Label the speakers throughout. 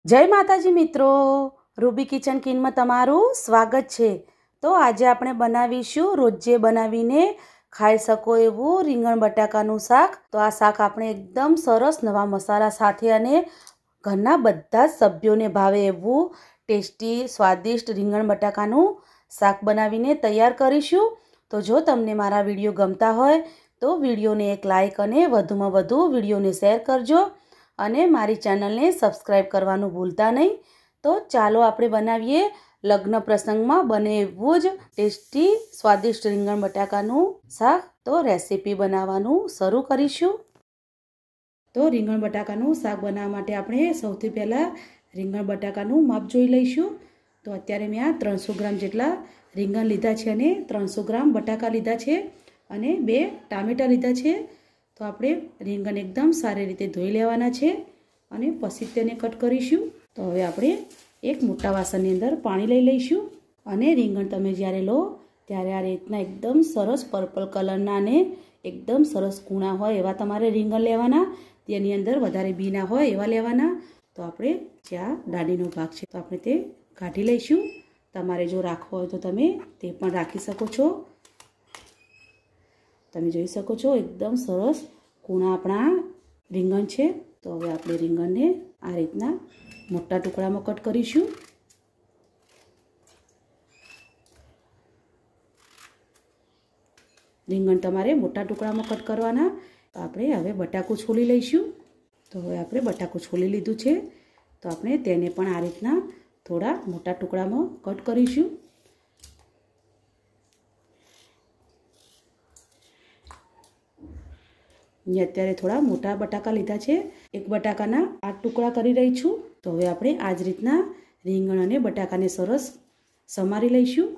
Speaker 1: જય માતાજી મિત્રો, રૂબી કિચન કિનમાં તમારું સ્વાગત છે। તો આજે આપણે બનાવીશું રોજે બનાવીને ખાઈ શકો એવું રીંગણ બટાકાનું શાક। તો આ શાક આપણે એકદમ સરસ નવા મસાલા સાથે અને ઘરના બધા જ સભ્યોને ભાવે એવું ટેસ્ટી સ્વાદિષ્ટ રીંગણ બટાકાનું શાક બનાવીને તૈયાર કરીશું। તો જો તમને મારા વિડીયો ગમતા હોય તો વિડીયોને એક લાઈક અને વધુમાં વધુ વિડીયોને શેર કરજો અને મારી ચેનલને સબસ્ક્રાઈબ કરવાનું ભૂલતા નહીં। તો ચાલો આપણે બનાવીએ લગ્ન પ્રસંગમાં બને એવું જ ટેસ્ટી સ્વાદિષ્ટ રીંગણ બટાકાનું શાક। તો રેસીપી બનાવવાનું શરૂ કરીશું। તો રીંગણ બટાકાનું શાક બનાવવા માટે આપણે સૌથી પહેલાં રીંગણ બટાકાનું માપ જોઈ લઈશું। તો અત્યારે મેં આ 300 ગ્રામ જેટલા રીંગણ લીધા છે અને 300 ગ્રામ બટાકા લીધા છે અને 2 ટામેટાં લીધા છે। તો આપણે રીંગણ એકદમ સારી રીતે ધોઈ લેવાના છે અને પછી તેને કટ કરીશું। તો હવે આપણે એક મોટા વાસણની અંદર પાણી લઈ લઈશું અને રીંગણ તમે જ્યારે લો ત્યારે આ રીતના એકદમ સરસ પર્પલ કલરના અને એકદમ સરસ કૂણા હોય એવા તમારે રીંગણ લેવાના, તેની અંદર વધારે બી ના હોય એવા લેવાના। તો આપણે જ્યાં દાંડીનો ભાગ છે તો આપણે તે કાઢી લઈશું। તમારે જો રાખવો હોય તો તમે તે પણ રાખી શકો છો। તમે જોઈ શકો છો એકદમ સરસ કૂણા આપણા રીંગણ છે। તો હવે આપણે રીંગણને આ રીતના મોટા ટુકડામાં કટ કરીશું। રીંગણ તમારે મોટા ટુકડામાં કટ કરવાના। તો આપણે હવે બટાકું છોલી લઈશું। તો હવે આપણે બટાકું છોલી લીધું છે તો આપણે તેને પણ આ રીતના થોડા મોટા ટુકડામાં કટ કરીશું। અત્યારે થોડા મોટા બટાકા લીધા છે, એક બટાકાના 8 ટુકડા કરી રહી છું। તો હવે આપણે આ જ રીતના રીંગણ અને બટાકાને સરસ સમારી લઈશું।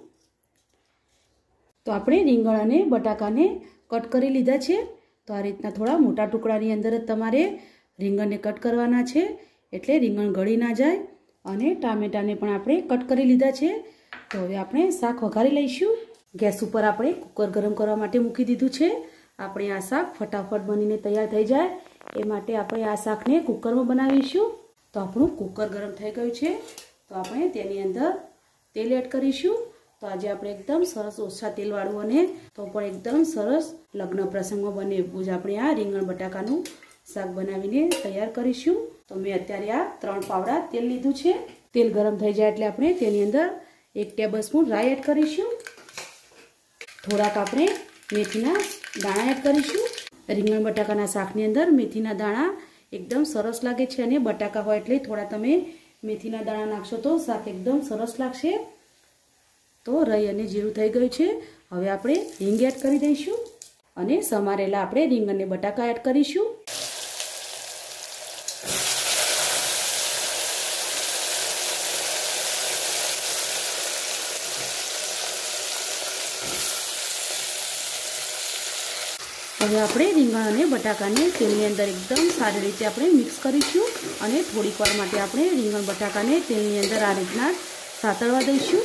Speaker 1: તો આપણે રીંગણ અને બટાકાને કટ કરી લીધા છે। તો આ રીતના થોડા મોટા ટુકડાની અંદર જ તમારે રીંગણને કટ કરવાના છે એટલે રીંગણ ગળી ના જાય। અને ટામેટાને પણ આપણે કટ કરી લીધા છે। તો હવે આપણે શાક વઘારી લઈશું। ગેસ ઉપર આપણે કુકર ગરમ કરવા માટે મૂકી દીધું છે। આપણે આ શાક ફટાફટ બનીને તૈયાર થઈ જાય એ માટે આપણે આ શાકને કુકરમાં બનાવીશું। તો આપણું કુકર ગરમ થઈ ગયું છે તો આપણે તેની અંદર તેલ એડ કરીશું। તો આજે આપણે એકદમ સરસ ઓછા તેલવાળું અને તો પણ એકદમ સરસ લગ્ન પ્રસંગમાં બને એવું જ આપણે આ રીંગણ બટાકાનું શાક બનાવીને તૈયાર કરીશું। તો મેં અત્યારે આ 3 પાવડા તેલ લીધું છે। તેલ ગરમ થઈ જાય એટલે આપણે તેની અંદર 1 ટેબલ સ્પૂન રાઈ એડ કરીશું। થોડાક આપણે મેથીના દાણા એડ કરીશું। રીંગણ બટાકાના શાકની અંદર મેથીના દાણા એકદમ સરસ લાગે છે અને બટાકા હોય એટલે થોડા તમે મેથીના દાણા નાખશો તો શાક એકદમ સરસ લાગશે। તો રાઈ અને જીરું થઈ ગયું છે, હવે આપણે હિંગ એડ કરી દઈશું અને સમારેલા આપણે રીંગણ અને બટાકા એડ કરીશું। હવે આપણે રીંગણ અને બટાકાને તેલની અંદર એકદમ સારી રીતે આપણે મિક્સ કરીશું અને થોડીક વાર માટે આપણે રીંગણ બટાકાને તેલની અંદર આ રીતના સાતળવા દઈશું।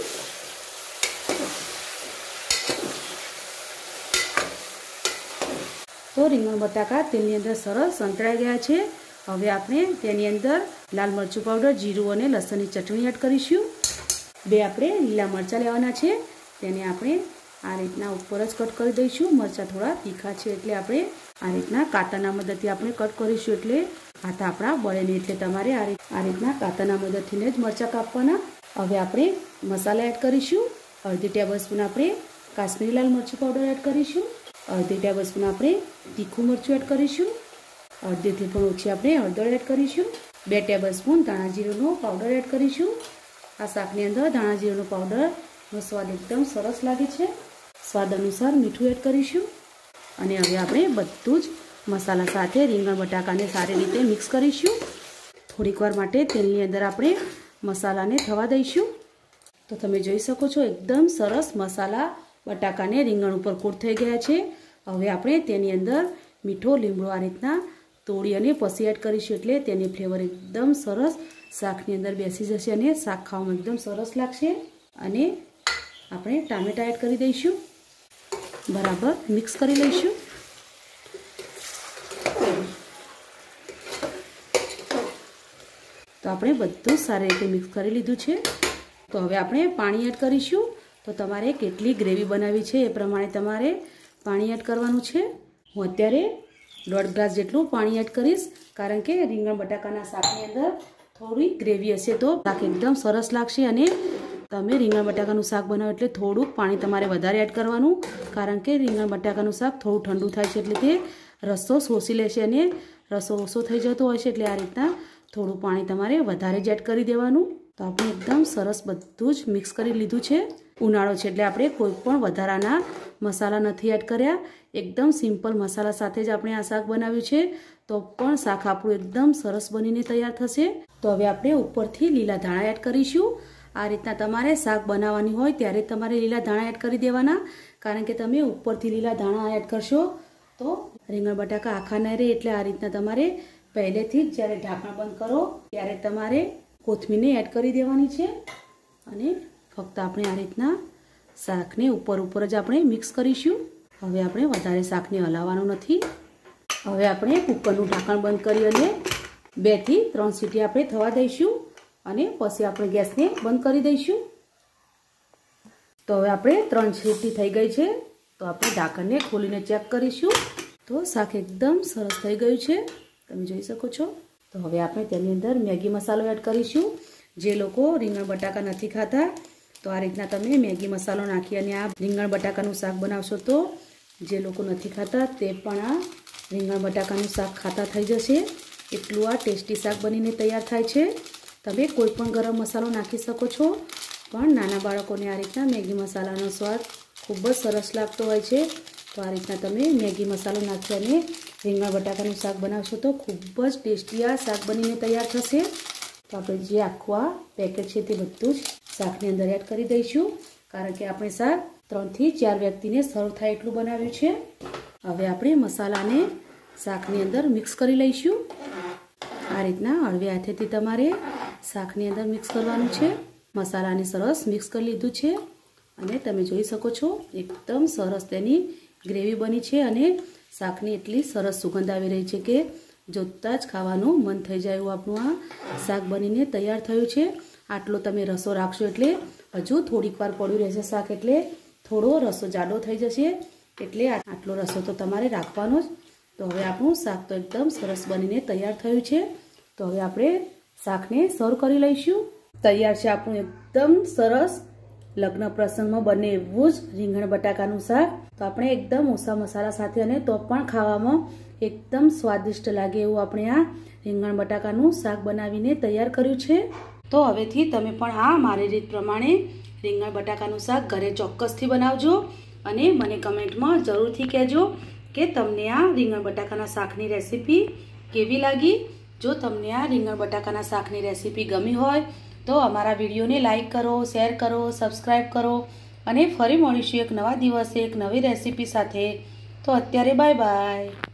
Speaker 1: તો રીંગણ બટાકા તેલની અંદર સરસ સંતળાઈ ગયા છે। હવે આપણે તેની અંદર લાલ મરચું પાવડર, જીરું અને લસણની ચટણી એડ કરીશું। 2 આપણે લીલા મરચાં લેવાના છે, તેને આપણે આ રીતના ઉપર જ કટ કરી દઈશું। મરચાં થોડા તીખા છે એટલે આપણે આ રીતના કાંટાના મદદથી આપણે કટ કરીશું એટલે હાથ આપણા બળે નહીં, એટલે તમારે આ રીતના કાંટાના મદદથીને જ મરચાં કાપવાના। હવે આપણે મસાલા એડ કરીશું। અડધી ટેબલ સ્પૂન આપણે કાશ્મીરી લાલ મરચું પાવડર એડ કરીશું। અડધી ટેબલ સ્પૂન આપણે તીખું મરચું એડ કરીશું। અડધીથી પણ ઓછી આપણે હળદર એડ કરીશું। 2 ટેબલ સ્પૂન ધાણા જીરુંનો પાવડર એડ કરીશું। આ શાકની અંદર ધાણા જીરુંનો પાવડરનો સ્વાદ એકદમ સરસ લાગે છે। સ્વાદ અનુસાર મીઠું એડ કરીશું અને હવે આપણે બધું જ મસાલા સાથે રીંગણ બટાકાને સારી રીતે મિક્સ કરીશું। થોડીક વાર માટે તેલની અંદર આપણે મસાલાને થવા દઈશું। તો તમે જોઈ શકો છો એકદમ સરસ મસાલા બટાકાને રીંગણ ઉપર કોટ થઈ ગયા છે। હવે આપણે તેની અંદર મીઠો લીમડો આ રીતના તોડી અને પછી એડ કરીશું એટલે તેની ફ્લેવર એકદમ સરસ શાકની અંદર બેસી જશે અને શાક ખાવામાં એકદમ સરસ લાગશે। અને આપણે ટામેટાં એડ કરી દઈશું, બરાબર મિક્સ કરી લઈશું। તો આપણે બધું સારી રીતે મિક્સ કરી લીધું છે. તો હવે આપણે પાણી એડ કરીશું. તો તમારે કેટલી ગ્રેવી બનાવવી છે એ પ્રમાણે તમારે પાણી એડ કરવાનું છે. હું અત્યારે 1.5 ગ્લાસ જેટલું પાણી એડ કરીશ, કારણ કે રીંગણ બટાકાના શાકની અંદર થોડી ગ્રેવી હશે તો શાક એકદમ સરસ લાગશે. અને તમે રીંગણ બટાકાનું શાક બનાવો એટલે થોડુંક પાણી તમારે વધારે એડ કરવાનું, કારણ કે રીંગણ બટાકાનું શાક થોડું ઠંડુ થાય છે એટલે તે રસો શોષી લેશે અને રસો ઓછો થઈ જતો હોય છે. એટલે આ રીતના થોડું પાણી તમારે વધારે જ એડ કરી દેવાનું. તો આપણે એકદમ સરસ બધું જ મિક્સ કરી લીધું છે. ઉનાળો છે એટલે આપણે કોઈ પણ વધારાના મસાલા નથી એડ કર્યા. એકદમ સિમ્પલ મસાલા સાથે જ આપણે આ શાક બનાવ્યું છે. તો પણ શાક આપણું એકદમ સરસ બનીને તૈયાર થશે. તો હવે આપણે ઉપરથી લીલા ધાણા એડ કરીશું. આ રીતના તમારે શાક બનાવવાની હોય ત્યારે તમારે લીલા ધાણા એડ કરી દેવાના, કારણ કે તમે ઉપરથી લીલા ધાણા એડ કરશો તો રીંગણ બટાકા આખા ન રહે. એટલે આ રીતના તમારે પહેલેથી જ જ્યારે ઢાંકણ બંધ કરો ત્યારે તમારે કોથમીરને એડ કરી દેવાની છે. અને ફક્ત આપણે આ રીતના શાકને ઉપર જ આપણે મિક્સ કરીશું. હવે આપણે વધારે શાકને હલાવવાનું નથી. હવે આપણે કુકરનું ઢાંકણ બંધ કરી અને 2 થી 3 સીટી આપણે થવા દઈશું અને પછી આપણે ગેસને બંધ કરી દઈશું. તો હવે આપણે 3 સીટી થઈ ગઈ છે. તો આપણે ઢાંકણને ખોલીને ચેક કરીશું. તો શાક એકદમ સરસ થઈ ગયું છે, તમે જોઈ શકો છો. તો હવે આપણે તેની અંદર મેગી મસાલો એડ કરીશું. જે લોકો રીંગણ બટાકા નથી ખાતા તો આ રીતના તમે મેગી મસાલો નાખી અને આ રીંગણ બટાકાનું શાક બનાવશો તો જે લોકો નથી ખાતા તે પણ આ રીંગણ બટાકાનું શાક ખાતા થઈ જશે. એટલું આ ટેસ્ટી શાક બનીને તૈયાર થાય છે. તમે કોઈ પણ ગરમ મસાલો નાખી શકો છો, પણ નાના બાળકોને આ રીતના મેગી મસાલાનો સ્વાદ ખૂબ જ સરસ લાગતો હોય છે. તો આ રીતના તમે મેગી મસાલો નાખી અને રીંગણ બટાકાનું શાક બનાવશો તો ખૂબ જ ટેસ્ટી આ શાક બનીને તૈયાર થશે. તો આપણે જે આખું આ પેકેટ છે તે બધું જ શાકની અંદર એડ કરી દઈશું, કારણ કે આપણે શાક 3 થી 4 વ્યક્તિને સર્વ થાય એટલું બનાવ્યું છે. હવે આપણે મસાલાને શાકની અંદર મિક્સ કરી લઈશું. આ રીતના હળવે હાથેથી તમારે શાકની અંદર મિક્સ કરવાનું છે. મસાલાને સરસ મિક્સ કરી લીધું છે અને તમે જોઈ શકો છો એકદમ સરસ તેની ગ્રેવી બની છે અને શાકની એટલી સરસ સુગંધ આવી રહી છે કે જોતાં જ ખાવાનું મન થઈ જાય એવું આપણું આ શાક બનીને તૈયાર થયું છે. આટલો તમે રસો રાખશો એટલે હજુ થોડીક વાર પડ્યું રહેશે શાક, એટલે થોડો રસો જાડો થઈ જશે. એટલે આટલો રસો તો તમારે રાખવાનો જ. તો હવે આપણું શાક તો એકદમ સરસ બનીને તૈયાર થયું છે. તો હવે આપણે શાકને સર્વ કરી લઈશું. તૈયાર છે આપણું એકદમ સરસ લગ્ન પ્રસંગમાં બને એવું જ રીંગણ બટાકાનું શાક. તો આપણે એકદમ ઓછા મસાલા સાથે અને તો પણ ખાવામાં એકદમ સ્વાદિષ્ટ લાગે એવું આપણે આ રીંગણ બટાકાનું શાક બનાવીને તૈયાર કર્યું છે. તો હવેથી તમે પણ આ મારી રીત પ્રમાણે રીંગણ બટાકાનું શાક ઘરે ચોક્કસથી બનાવજો અને મને કમેન્ટમાં જરૂરથી કહેજો કે તમને આ રીંગણ બટાકાના શાકની રેસીપી કેવી લાગી. જો તમને આ રીંગણ બટાકાના શાકની રેસીપી ગમી હોય તો અમારા વિડીયોને લાઈક કરો, શેર કરો, સબસ્ક્રાઈબ કરો અને ફરી મળીશું એક નવા દિવસે એક નવી રેસીપી સાથે. તો અત્યારે બાય બાય.